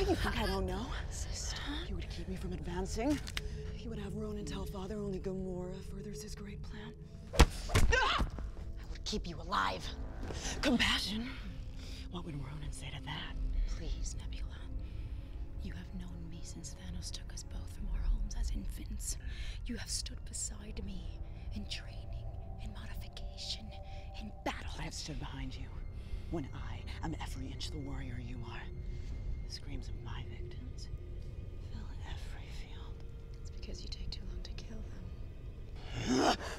You think I don't know? Sister. You would keep me from advancing. You would have Ronan tell Father only Gamora furthers his great plan. I would keep you alive. Compassion? What would Ronan say to that? Please, Nebula. You have known me since Thanos took us both from our homes as infants. You have stood beside me in training, in modification, in battle. I have stood behind you when I am every inch the warrior you are. The screams of my victims fill every field. It's because you take too long to kill them.